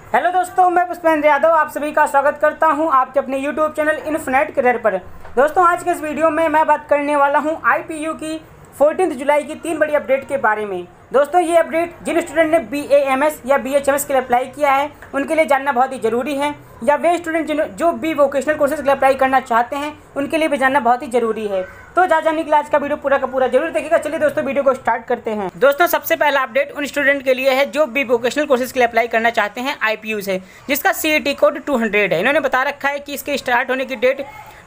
Hello दोस्तों, मैं पुष्पेंद्र यादव आप सभी का स्वागत करता हूं आपके अपने यूट्यूब चैनल इन्फिनेट करियर पर। दोस्तों, आज के इस वीडियो में मैं बात करने वाला हूं आईपीयू की 14 जुलाई की 3 बड़ी अपडेट के बारे में। दोस्तों, ये अपडेट जिन स्टूडेंट ने BAMS या BHMS के लिए अप्लाई किया है उनके लिए जानना बहुत ही ज़रूरी है, या वे स्टूडेंट जो भी वोकेशनल कोर्सेज के लिए अप्लाई करना चाहते हैं उनके लिए भी जानना बहुत ही ज़रूरी है। तो जानने के लिए आज का वीडियो पूरा का पूरा जरूर देखिएगा। चलिए दोस्तों, वीडियो को स्टार्ट करते हैं। दोस्तों, सबसे पहला अपडेट उन स्टूडेंट के लिए है जो भी वोकेशनल कोर्सेज के लिए अप्लाई करना चाहते हैं आईपीयू से, जिसका CET कोड 200 है। इन्होंने बता रखा है कि इसके स्टार्ट होने की डेट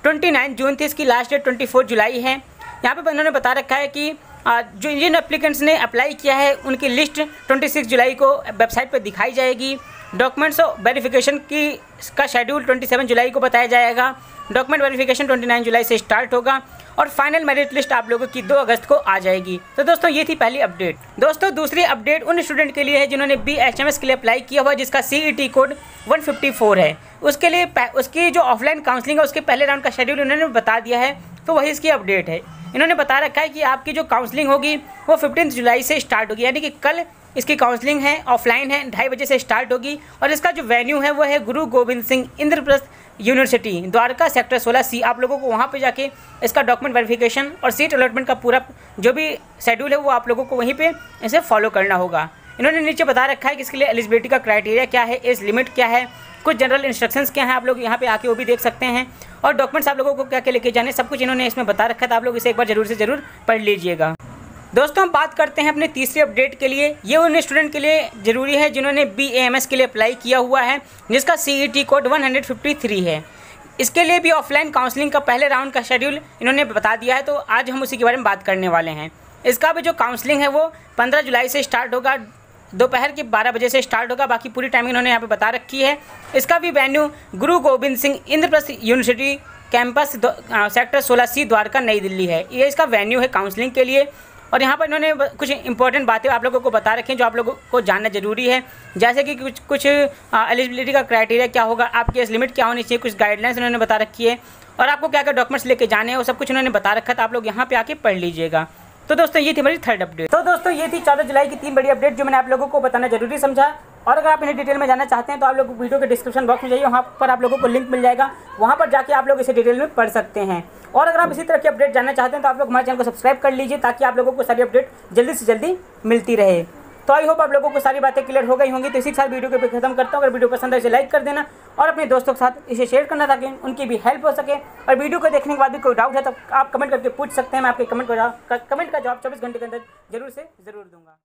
29 जून थी, इसकी लास्ट डेट 24 जुलाई है। यहाँ पे इन्होंने बता रखा है कि जो जिन एप्लीकेंट्स ने अप्लाई किया है उनकी लिस्ट 26 जुलाई को वेबसाइट पर दिखाई जाएगी। डॉक्यूमेंट्स वेरिफिकेशन का शेड्यूल 27 जुलाई को बताया जाएगा। डॉक्यूमेंट वेरिफिकेशन 29 जुलाई से स्टार्ट होगा और फाइनल मेरिट लिस्ट आप लोगों की 2 अगस्त को आ जाएगी। तो दोस्तों, ये थी पहली अपडेट। दोस्तों, दूसरी अपडेट उन स्टूडेंट के लिए है जिन्होंने BHMS के लिए अप्लाई किया हुआ, जिसका CET कोड 154 है। उसके लिए उसकी जो ऑफलाइन काउंसलिंग है उसके पहले राउंड का शेड्यूल उन्होंने बता दिया है, तो वही इसकी अपडेट है। इन्होंने बता रखा है कि आपकी जो काउंसलिंग होगी वो 15 जुलाई से स्टार्ट होगी, यानी कि कल इसकी काउंसलिंग है, ऑफलाइन है, 2:30 बजे से स्टार्ट होगी। और इसका जो वेन्यू है वो है Guru Gobind Singh Indraprastha university, Dwarka sector 16C। आप लोगों को वहाँ पे जाके इसका डॉक्यूमेंट वेरिफिकेशन और सीट अलॉटमेंट का पूरा जो भी शेड्यूल है वो आप लोगों को वहीं पे इसे फॉलो करना होगा। इन्होंने नीचे बता रखा है कि इसके लिए एलिजिबिलिटी का क्राइटेरिया क्या है, एज लिमिट क्या है, कुछ जनरल इंस्ट्रक्शंस क्या हैं, आप लोग यहाँ पे आके वो भी देख सकते हैं। और डॉक्यूमेंट्स आप लोगों को क्या क्या लेके जाने, सब कुछ इन्होंने इसमें बता रखा है, तो आप लोग इसे एक बार जरूर से ज़रूर पढ़ लीजिएगा। दोस्तों, हम बात करते हैं अपने तीसरी अपडेट के लिए। ये उन स्टूडेंट के लिए ज़रूरी है जिन्होंने BAMS के लिए अप्लाई किया हुआ है, जिसका CET कोड 153 है। इसके लिए भी ऑफलाइन काउंसलिंग का पहले राउंड का शेड्यूल इन्होंने बता दिया है, तो आज हम उसी के बारे में बात करने वाले हैं। इसका भी जो काउंसलिंग है वो 15 जुलाई से स्टार्ट होगा, दोपहर के 12 बजे से स्टार्ट होगा। बाकी पूरी टाइमिंग इन्होंने यहाँ पे बता रखी है। इसका भी venue Guru Gobind Singh Indraprastha university campus sector 16C Dwarka Nai Delhi है। ये इसका वेन्यू है काउंसलिंग के लिए। और यहाँ पर इन्होंने कुछ इंपॉर्टेंट बातें आप लोगों को बता रखी हैं जो आप लोगों को जानना जरूरी है, जैसे कि कुछ एलिजिबिलिटी का क्राइटेरिया क्या होगा, आपकी एज लिमिट क्या होनी चाहिए, कुछ गाइडलाइंस इन्होंने बता रखी है, और आपको क्या क्या डॉक्यूमेंट्स लेके जाने हैं वो सब कुछ इन्होंने बता रखा था। आप लोग यहाँ पे आके पढ़ लीजिएगा। तो दोस्तों, ये थी हमारी थर्ड अपडेट। तो दोस्तों, ये थी 14 जुलाई की 3 बड़ी अपडेट जो मैंने आप लोगों को बताना जरूरी समझा। और अगर आप इन्हें डिटेल में जानना चाहते हैं तो आप लोग वीडियो के डिस्क्रिप्शन बॉक्स में जाइए, वहाँ पर आप लोगों को लिंक मिल जाएगा, वहाँ पर जाके आप लोग इसे डिटेल में पढ़ सकते हैं। और अगर आप इसी तरह की अपडेट जानना चाहते हैं तो आप लोग हमारे चैनल को सब्सक्राइब कर लीजिए, ताकि आप लोगों को सारी अपडेट जल्दी से जल्दी मिलती रहे। तो आई होप आप लोगों को सारी बातें क्लियर हो गई होंगी। तो इसी के साथ वीडियो को खत्म करता हूँ। अगर वीडियो पसंद है इसे लाइक कर देना और अपने दोस्तों के साथ इसे शेयर करना, ताकि उनकी भी हेल्प हो सके। और वीडियो को देखने के बाद भी कोई डाउट है तो आप कमेंट करके पूछ सकते हैं। मैं आपके कमेंट का जवाब 24 घंटे के अंदर जरूर से ज़रूर दूंगा।